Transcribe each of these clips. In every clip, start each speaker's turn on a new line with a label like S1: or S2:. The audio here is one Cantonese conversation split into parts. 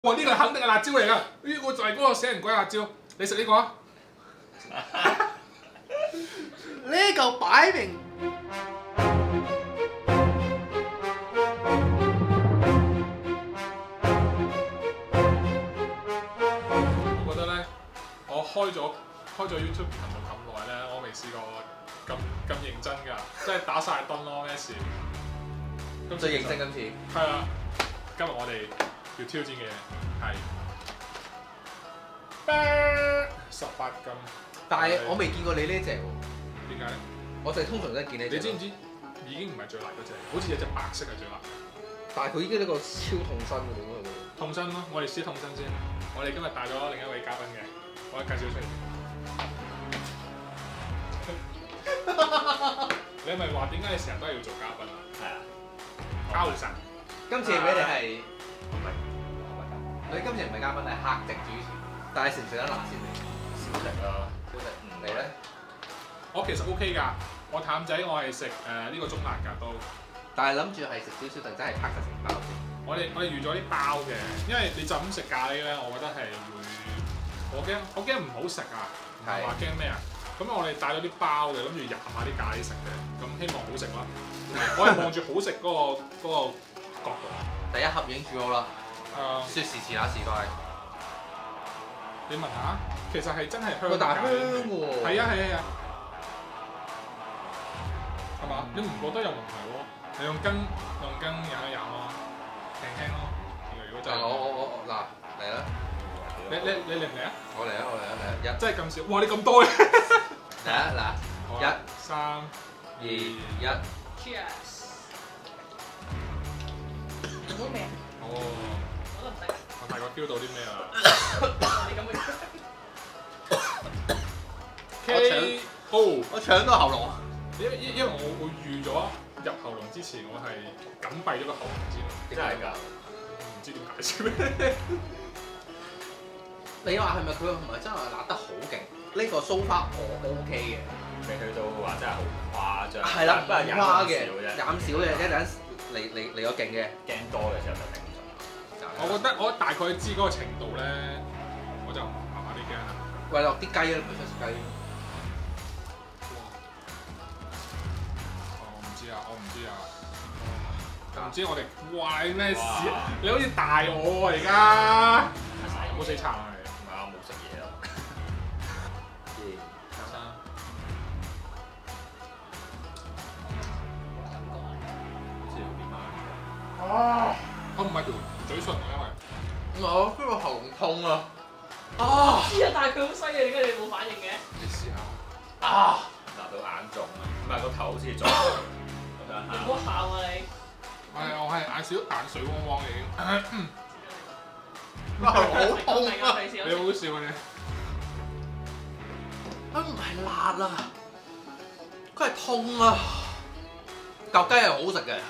S1: 哇！呢個肯定係辣椒嚟㗎，呢個就係嗰個死人鬼辣椒。你食呢個啊？
S2: 呢嚿擺明
S1: 我覺得咧，我開咗 YouTube 頻道咁耐咧，我未試過咁認真㗎，即係打晒燈咯咩事？
S2: 最認真今次。
S1: 係啊，今日我哋要挑戰嘅係18禁。
S2: 但係我未見過你呢只喎。
S1: 點解咧？
S2: 我哋通常都係見你隻。
S1: 你知唔知已經唔係最辣嗰隻，好似有隻白色係最辣。
S2: 但係佢已經呢個超痛身嘅點解會？
S1: 痛身咯，我哋先痛身先。我哋今日帶咗另一位嘉賓嘅，我介紹出嚟。你係咪話點解你成日都係要做嘉賓啊？
S3: 係啊，
S1: 交神。
S2: 今次俾你係
S3: 唔係，
S2: 你今次唔係嘉賓，係客席主持。但係食唔食得辣先？
S3: 小食啦，
S2: 小食唔嚟咧。
S1: 我其實 OK 㗎，我淡仔我係食呢個中辣㗎都。
S2: 但係諗住係食少少定真係拍實成包先。
S1: 我哋預咗啲包嘅，因為你就咁食咖喱咧，我覺得係會，我驚唔好食啊，唔係話驚咩啊？咁我哋帶咗啲包嘅，諗住入下啲咖喱食嘅，咁希望好食啦。我係望住好食嗰個角度。
S2: 第一盒已經煮好啦，
S1: 誒，
S2: 説時遲那時快。
S1: 你問下，其實係真係香
S2: 喂，但係香
S1: 咖喱。
S2: 喎。
S1: 係啊係啊，係嘛？你唔覺得有問題喎？你用羹飲一飲咯，輕輕咯。如果真係
S2: 我嗱嚟啦，
S1: 你嚟唔嚟啊？
S2: 我嚟啊一
S1: 真係咁少，哇！你咁多嘅。
S2: 嚟啊嗱，
S1: 好啊
S2: 1、
S1: 3、
S2: 2、1。
S4: Cheers！唔好味，
S1: 哦，
S4: 我都唔得。
S1: 我大概 feel 到啲咩啦
S4: 你咁
S1: ？K O，
S2: 我搶到喉嚨啊！
S1: 因為我會預咗入喉嚨之前，我係緊閉咗個喉嚨先，
S3: 真係㗎，
S1: 唔知點解釋咩？
S2: 你話係咪佢唔係真係辣得好勁？呢個 so far 我 OK 嘅。
S3: 未去到話真係好誇張。
S2: 係啦，唔
S3: 不過飲
S2: 誇嘅，
S3: 少啫，
S2: 飲少嘅，一陣嚟個勁嘅。
S3: 驚多嘅時候就頂唔順。
S1: 我覺得我大概知嗰個程度咧，我就麻麻啲驚啦。
S2: 喂，落啲雞啦，唔係出雞。
S1: 我唔知啊。唔知我哋哇你咩事啊？你好似大我喎而家，有冇死撐啊你？
S3: 唔係我冇食嘢咯。好似有啲慢。
S1: 啊！我唔係條嘴唇因為。
S2: 我呢個喉嚨痛啊！
S4: 知啊，但係佢好犀利，點解你冇反應嘅？
S1: 你試下。
S3: 辣到眼腫啊！唔係個頭好似腫。我想
S4: 你唔好喊啊你！
S1: 我係眼水汪汪已經。
S2: 好痛啊！
S1: 你好笑啊你！
S2: 佢唔係辣啊，佢係痛啊！嚿雞係好食嘅。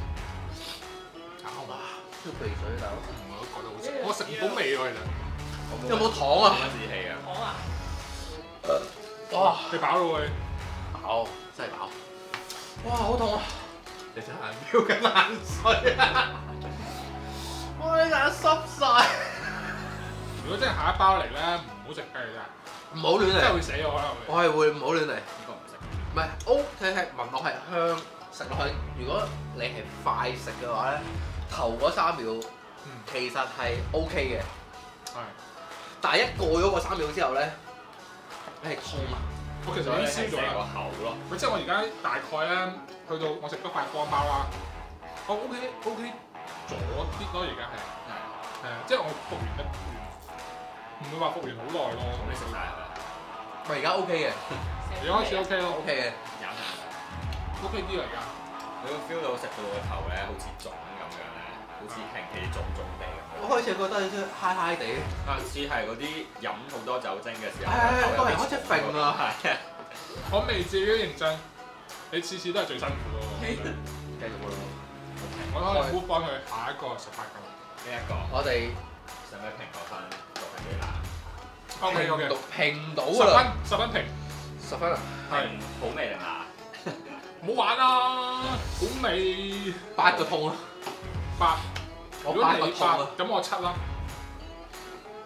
S2: 哇！超鼻水大佬。
S1: 我都覺得好食，我食唔到味喎其實。
S2: 有冇糖啊？
S3: 冇乜志氣啊！
S4: 講啊！
S2: 哇！
S1: 你飽咯會？
S2: 飽，真係飽。哇！好痛啊！你隻眼飆緊眼水啊！哇！你眼濕晒。
S1: 如果真係下一包嚟咧，唔好食雞真係，
S2: 唔好亂嚟。
S1: 真係會死我可能會。
S2: 我係會唔好亂嚟。
S3: 呢個唔食。
S2: 唔係 OK 係聞落係香，食落去。如果你係快食嘅話咧，頭嗰3秒其實係 OK 嘅。
S1: 係。
S2: 但係一過咗個3秒之後咧，你係痛啊！
S1: 我其實已經燒咗
S3: 個
S1: 啦。
S3: 口咯。
S1: 即係我而家大概咧，去到我食咗塊光包啦，我 OK 咗啲咯，而家係即係我復原得唔會話復原好耐咯。
S3: 你食晒係咪？
S2: 咪而家 OK 嘅
S1: 而家開始 OK 咯
S2: ，OK 嘅。
S3: 飲下。
S1: ，OK 啲啦而家。
S3: 你會 feel 到食到個頭咧，好似腫咁樣咧，好似輕氣腫腫地咁樣。
S2: 我開始覺得有啲嗨嗨地。
S3: 似係嗰啲飲好多酒精嘅時候，
S2: 個人開始揈啊！
S3: 係啊，
S1: 我未至於認真，你次次都係最辛苦咯。
S2: 繼續咯。
S1: 我可能 move 翻去下一個18禁。
S3: 呢一個
S2: 我哋
S3: 使唔使評個分？讀係幾難？
S1: OK，
S2: 評到
S1: 10
S2: 㗎啦，
S1: 分10分評，
S2: 10分啊！
S1: 係
S3: 好味定辣？
S1: 唔好玩啦，好味。
S2: 8個痛啊！
S1: 8，
S2: 我
S1: 如果
S2: 8
S1: 你
S2: 個痛啊！
S1: 8，咁我7啦。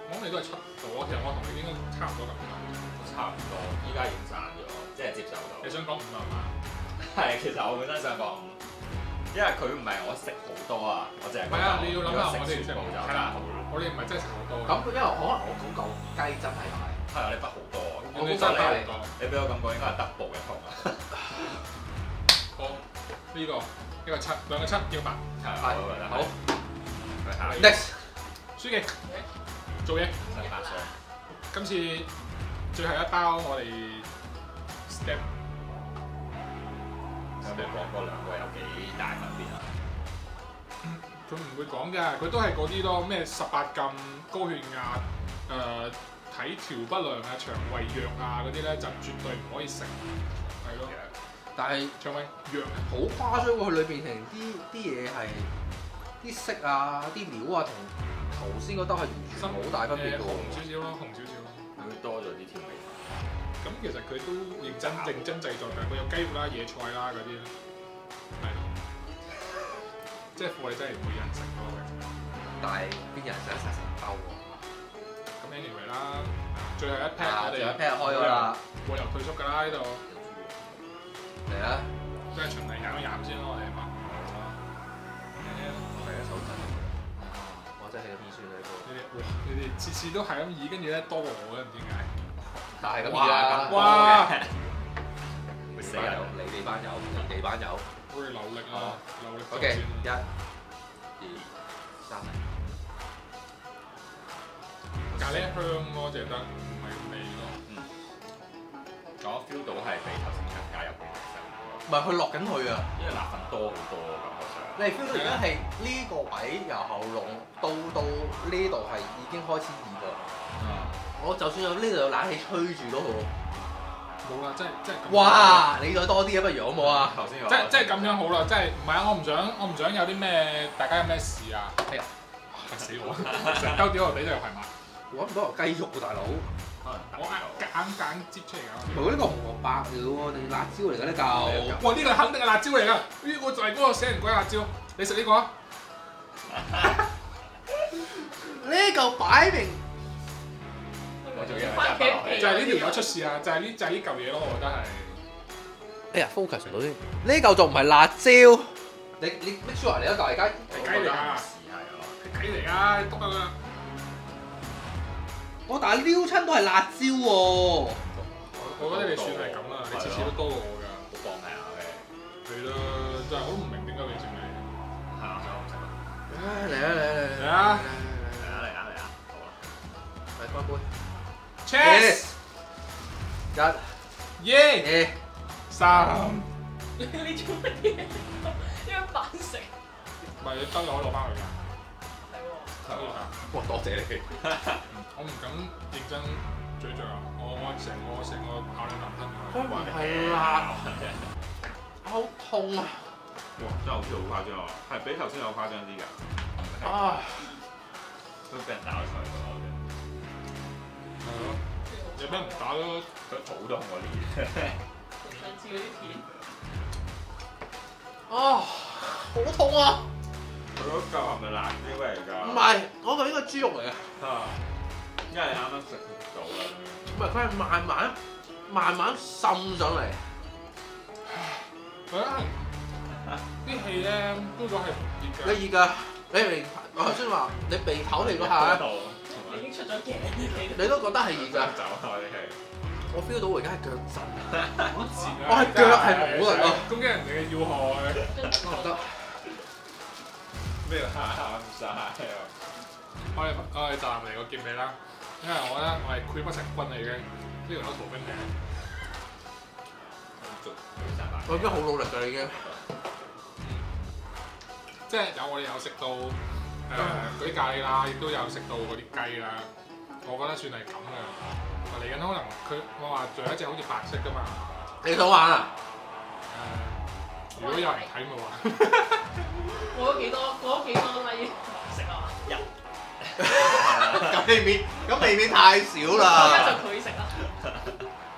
S1: 我諗你都係7度咯，其實我同你應該差唔多咁樣。
S3: 差唔多，依家已經散咗，即係接受到。
S1: 你想講5係嘛？
S3: 係，其實我本身想講5，因為佢唔係我食好多啊，我淨係
S1: 唔係啊，你要諗下我哋
S3: 食全部就
S1: 係啦，我哋唔係真係食好多。
S2: 咁因為可能我嗰嚿雞真係大，
S3: 係啊，你筆好多，
S1: 我真係好多。
S3: 你俾我感覺應該係 double 嘅痛啊。
S1: 好，呢個7，兩個7叫8。
S3: 係，我覺得
S2: 好。
S3: 係。
S2: Next，
S1: 書記做嘢。
S3: 18歲。
S1: 今次最後一包我哋 step。
S3: 你講嗰兩個有幾大分別啊？
S1: 佢唔會講㗎，佢都係嗰啲咯，咩18禁、高血壓、體調不良啊、腸胃藥啊嗰啲咧，就絕對唔可以食，係咯。
S2: 但係
S1: 腸胃藥
S2: 好誇張喎，佢裏邊成啲嘢係啲色啊、啲料啊，同頭先嗰兜係完全冇大分別嘅喎。
S1: 紅少少咯，紅少少咯。
S3: 會多咗啲調味。
S1: 咁其實佢都認真製作㗎，佢有雞肉啦、野菜啦嗰啲咧，係咯，即係貨你真係唔會有人食咯。
S2: 但係邊有人想食成兜喎？
S1: 咁 anyway 啦，最後一 pack 我哋
S2: 最後一 pack 開咗啦，
S1: 冇理由退縮㗎啦呢度，
S2: 嚟啦！
S1: 都係循例飲一飲先咯，我哋係嘛？
S3: 第一手震。
S2: 我真係咁意算你個。
S1: 你哋次次都係咁意，跟住咧多過我嘅，唔知點解。
S2: 但係咁意啦，
S1: 哇！
S3: 會死人。
S2: 你哋班友，你哋班友。
S1: 我哋努力啦，努力
S2: OK，
S1: 先啦。
S2: 1、2、3。
S1: 咖喱香咯，淨係得唔係味咯。
S3: 我 feel 到係比頭先更加有味道。
S2: 唔係佢落緊去啊！
S3: 因為辣粉多好多感覺上。
S2: 你 feel 到而家係呢個位由喉嚨到呢度係已經開始熱㗎。我就算有呢度有冷氣吹住都好。
S1: 冇啦，真係咁。
S2: 哇！你再多啲啊，不如好冇啊？
S3: 頭先
S1: 即係咁樣好啦，即係唔係啊？我唔想有啲咩，大家有咩事啊？
S2: 哎呀，
S1: 嚇死我！成兜屌落地就係嘛？
S2: 揾唔到嚿雞肉喎，大佬。
S1: 我夾硬擠出嚟㗎。
S2: 佢呢個紅蘿蔔嚟嘅喎，定辣椒嚟嘅呢嚿？
S1: 哇！呢個肯定係辣椒嚟㗎，呢個就係嗰個死人鬼辣椒。你食呢個啊？
S2: 呢嚿擺明
S1: 就係呢條友出事啊！就係呢嚿嘢咯，我覺得係。
S2: 哎呀 ，focus 唔到先。呢嚿就唔係辣椒。你 make sure 你嗰嚿係雞？
S1: 係雞嚟㗎，係雞嚟㗎，篤下佢。
S2: 我但係撩親都係辣椒喎。
S1: 我覺得你算係咁啦，你次次都多過我㗎。
S3: 好搏命啊！
S1: 係啦，真係我都唔明點解你算你。
S3: 係啊，想我唔食啦。
S2: 嚟啊嚟啊嚟
S1: 嚟啊！
S3: 嚟啊！好啦，
S2: 嚟乾杯。
S1: Cheers！
S2: 1、
S1: 2、
S2: 2、
S1: 3。
S4: 你做乜嘢？因為扮食。
S1: 唔係你得我攞翻去㗎。
S4: 係喎。
S1: 得㗎。
S2: 哇！多謝你。
S1: 我唔敢認真咀嚼啊！我成個咬兩啖吞
S2: 佢唔係辣，好痛啊！
S3: 哇！真係好似好誇張啊，係比頭先有誇張啲㗎。
S2: 啊！
S3: 都俾人打咗出嚟㗎，我哋。
S1: 係咯，有俾人打咗
S3: 佢好多我啲。
S4: 上次嗰啲片。
S2: 啊！好痛啊！
S3: 佢嗰嚿係咪辣椒嚟㗎？
S2: 唔係，嗰嚿應該係豬肉嚟嘅。
S3: 因為你啱啱食到啦。
S2: 唔係，佢係慢慢滲上嚟。
S1: 係啊！啲氣咧，都講係熱㗎。
S2: 你熱㗎？你明？我頭先話你鼻頭嚟嗰下，
S4: 已經出咗鏡嘅。
S2: 你都覺得係熱㗎？
S3: 走啊！我啲氣。
S2: 我 feel 到我而家係腳震，
S1: 好賤啊！
S2: 我係腳係冇力啊！
S1: 攻擊人哋嘅要害。
S2: 我覺得
S3: 咩喊晒啊！
S1: 我哋就嚟個結尾啦，因為我覺得我係潰不成軍嚟嘅，呢條友逃兵嚟。
S2: 我已經好努力㗎，已經。
S1: 即係我哋有食到嗰啲咖喱啦，亦都有食到嗰啲雞啦，我覺得算係咁嘅。嚟緊可能我話仲有一隻好似白色㗎嘛。
S2: 你想玩啊？
S1: 如果有人睇咪話。
S4: 過咗幾多米食啊？
S2: 咁未免太少
S4: 而
S2: 啦。
S4: 家就佢食啦。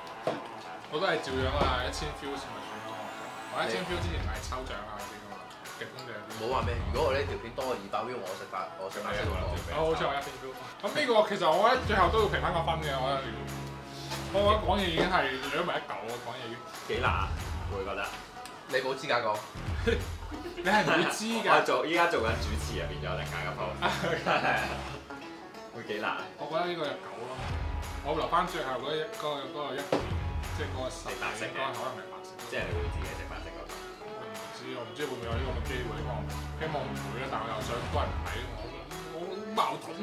S1: 我都係照樣啊，1000 views 咪算咯。我1000 views 之前係抽獎啊嗰啲㗎嘛。 極咁嘅。
S2: 唔好話咩？如果我呢條片多過200 view，我食白色嗰個。
S1: 好似我1邊 view。咁呢個其實我覺得最後都要評翻個分嘅，我覺得要。我覺得講嘢已經係兩埋一嚿喎，講嘢已經
S3: 幾難，會覺得。
S2: 你冇資格講。
S1: 你係唔會知㗎。
S3: 依家做緊主持啊，變咗突然間咁好。會幾難？
S1: 我覺得呢個係9咯。我留翻最後嗰一片，即係嗰個10應該可能係白色。
S3: 即係你會自己食白色嗰個。
S1: 我唔知會唔會有呢個咁嘅機會，希望唔會啦。但係我又想多人睇，我好矛盾啊！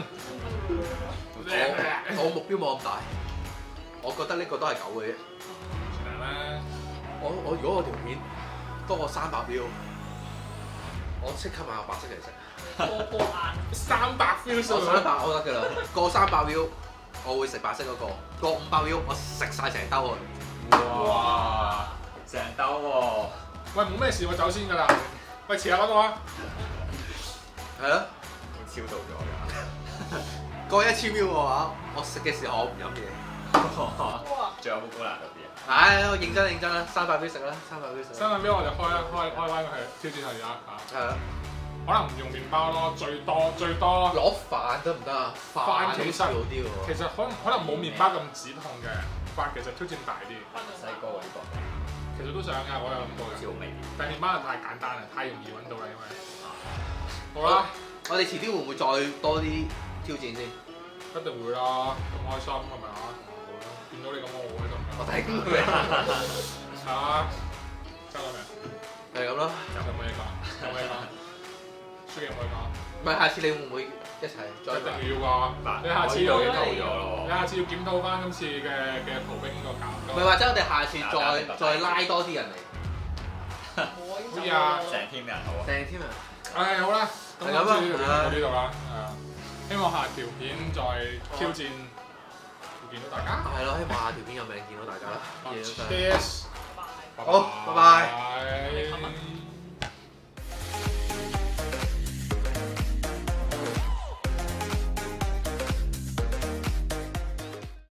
S2: 我目標冇咁大，我覺得呢個都係9嘅啫。
S1: 係咩？
S2: 如果我條片多過300 view，我即刻買個白色嚟食。
S4: 過眼
S1: 300 view
S2: 我300我得㗎啦，過300 view 我會食白色嗰個，過500 view 我食晒成兜佢。
S3: 哇！成兜喎！
S1: 喂，冇咩事，我走先㗎啦。喂，遲下嗰度啊！
S2: 係咯，
S3: 會超到咗㗎。
S2: 過1000 view 嘅話，我食嘅時候我唔飲嘢。
S4: 哇！
S3: 仲有冇高難度啲啊？
S2: 唉，我認真啦，300 view 食啦，300 view 食。
S1: 300 view 我就開翻佢挑戰佢而家嚇。
S2: 係啊，
S1: 可能唔用麵包咯，最多
S2: 攞飯得唔得啊？
S1: 飯其實
S2: 好啲喎。
S1: 其實可能冇麵包咁止痛嘅，飯其實挑戰大啲。
S3: 細個喎呢個，
S1: 其實都想㗎，我有諗過嘅。
S3: 好似好味。
S1: 但係麵包又太簡單啦，太容易揾到啦，因為。好啦，
S2: 我哋遲啲會唔會再多啲挑戰先？
S1: 一定會啦，咁開心係咪啊？見到你咁我好開心㗎。
S2: 我頂佢。
S1: 係啊，交咗未？
S2: 係咁咯。
S1: 有冇嘢講？有冇嘢講？書記有冇嘢講？
S2: 唔係，下次你會唔會一齊再
S1: 一定要㗎！
S3: 嗱，
S1: 你下次
S3: 我
S1: 要
S3: 已經做咗咯
S1: 你下次要檢討翻今次嘅逃兵個搞。
S2: 唔係，或者我哋下次再拉多啲人嚟。
S1: 好似啊，
S3: 成 team 人好啊！
S2: 正添啊！
S1: 唉，好啦，咁
S2: 係咁啊
S1: 今次到呢度啦，係啊，希望下條片再挑戰會見到大家。
S2: 係咯，希望下條片有命見到大家啦。
S1: Cheers，
S4: 拜拜。
S2: 好，拜拜。
S1: 拜。